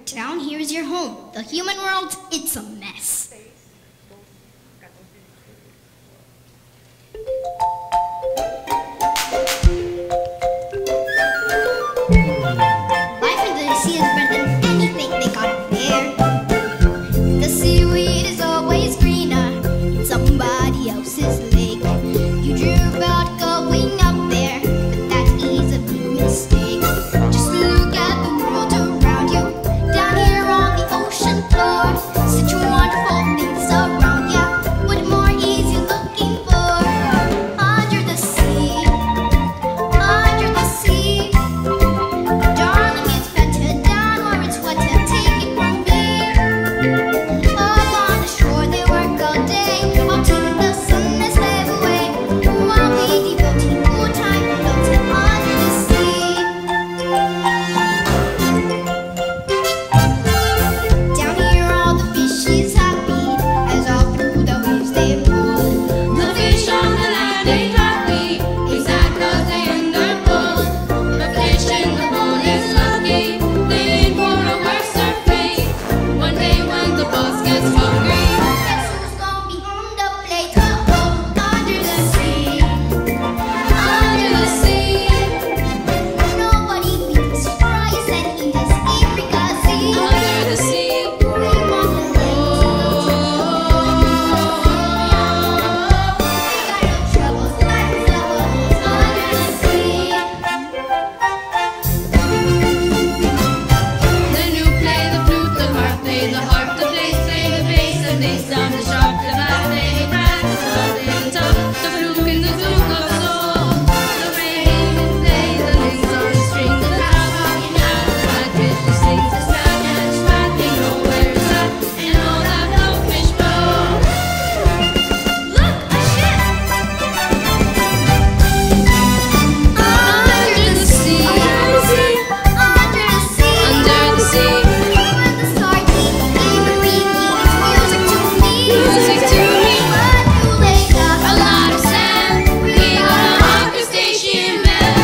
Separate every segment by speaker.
Speaker 1: Down here is your home. The human world, it's a mess. Life under the sea is better than anything they got up there. The seaweed is always greener in somebody else's lake. You dream about going up there, but that is a big mistake. Just look at the world around you, down here on the ocean floor. Such wonderful things around you. What more is you looking for? Under the sea, under the sea. Darling, it's better down where it's wetter. Take it from me. Up on the shore they work all day, all till the sun has left away. While we devoting more time floating under the sea. Down here all the fish is happy as all through the waves they roll.
Speaker 2: The fish on the land ain't happy, is that 'cause they underpull? The fish in the pool is lucky, they ain't for a worse fate. One day when the boss gets hungry,
Speaker 1: Guess who's gonna be on the plate? Oh, under the sea,
Speaker 2: under the sea,
Speaker 1: nobody thinks fries and eat us in fricassee.
Speaker 2: under the sea.
Speaker 1: We want the land. Got no troubles, life is level under the sea.
Speaker 2: The new play, the flute, the harp, play the harp, the bass, play the bass, and they sound the sharp, the bass, they practice, they talk, the fluke and the zook of soul. The rain, play the links on the strings, the loud rocking out, that fish who sings the spat, and spat, they know where it's at, and all that blowfish blow. Look, a ship! Under the sea,
Speaker 1: Under the sea,
Speaker 2: under the sea.
Speaker 1: when the sardine in the bikini, it's music to me.
Speaker 2: Music to me.
Speaker 1: When you wake up,
Speaker 2: A lot of sand, we got a hot crustacean man.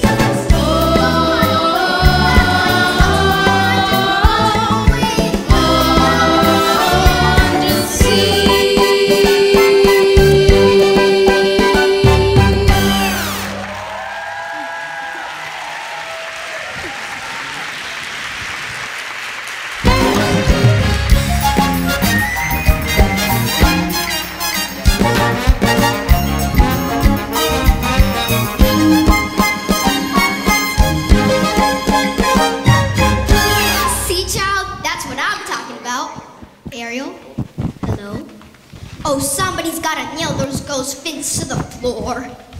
Speaker 2: Under the sea.
Speaker 1: Sea child, that's what I'm talking about. Ariel, hello? Oh, somebody's gotta nail those ghost fins to the floor.